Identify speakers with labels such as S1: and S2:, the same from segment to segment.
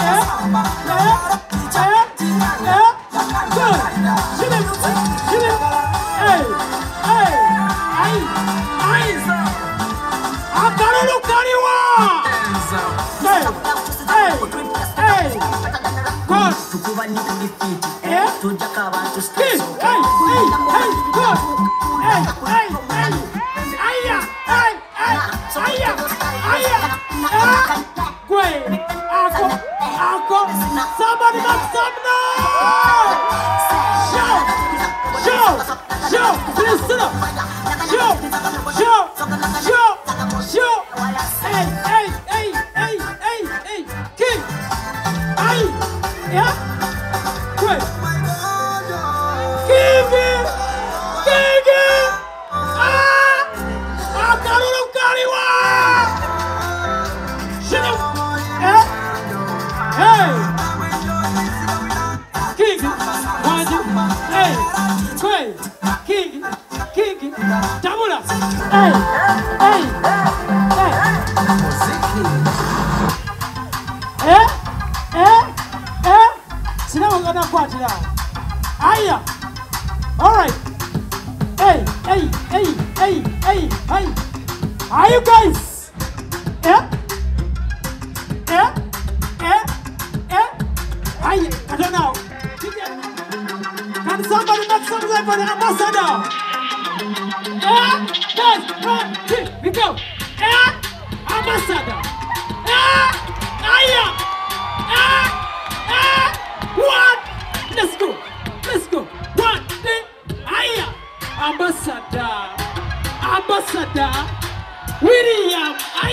S1: Somebody make some noise! Show! Please sit up! Show! Hey! King! Aye! Yeah? Great! King! Hey! King! Hey! Great! King! Tabula! Hey! Sit down, gonna watch it out. Aya! Alright! Hey! Are you guys? I don't know. Can somebody make some noise for the ambassador? Guys, 1, 2, we go. Ambassador. One. Let's go. 1, 2, Ambassador. William.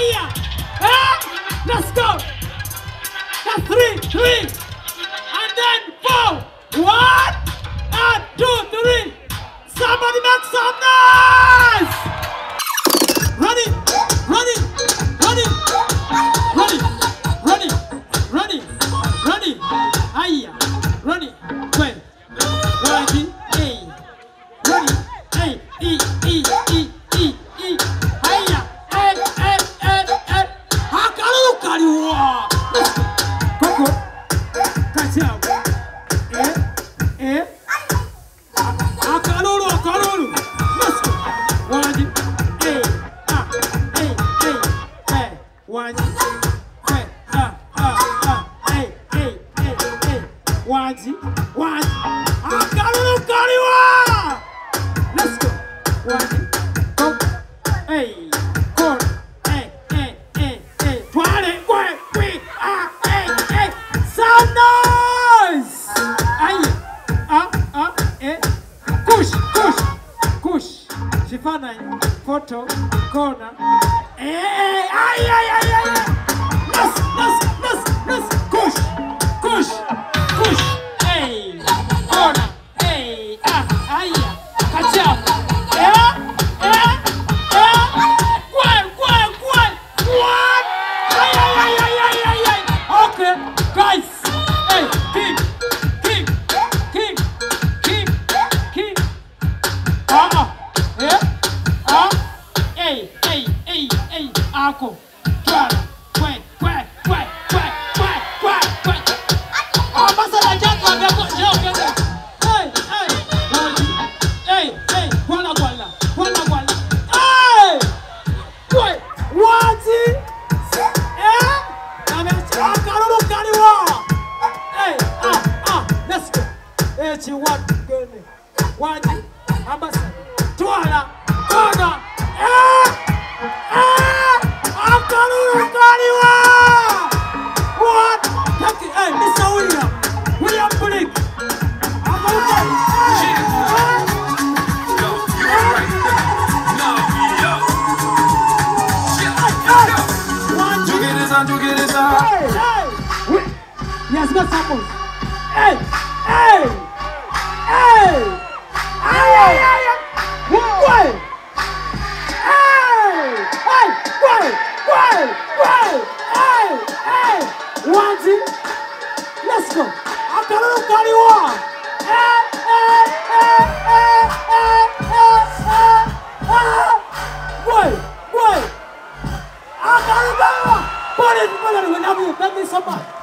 S1: Let's go. That's 3. And then 4. 1, 2, 3. Somebody make some noise! Running! Hiya! Running! Wait! Running! Hey! Running! Hey! E! Hiya! Hey! Hakalukaluwa! Coco! Catch out! Akalulu! Let's go! 1, hey! Hey! 1, hey! One! Akalulu! Let's go! 1, go! Hey! Go! Hey! 20! Wait! Hey! Some noise! Kush! Shifana, photo, corner. Hey! Let's! Kush! Hey! Corner! Hey! Catch up! What? Okay, guys! Hey! King! Hey! Ako! Quack! Ambassador Jackson, hey! Walla! Hey! Wait! What? Let's go! Hey, one, Ambassador, Twala, Corner, what? Hey, Mr. William Blake. Yes, got samples. Hey! Let's go. Thank you so much.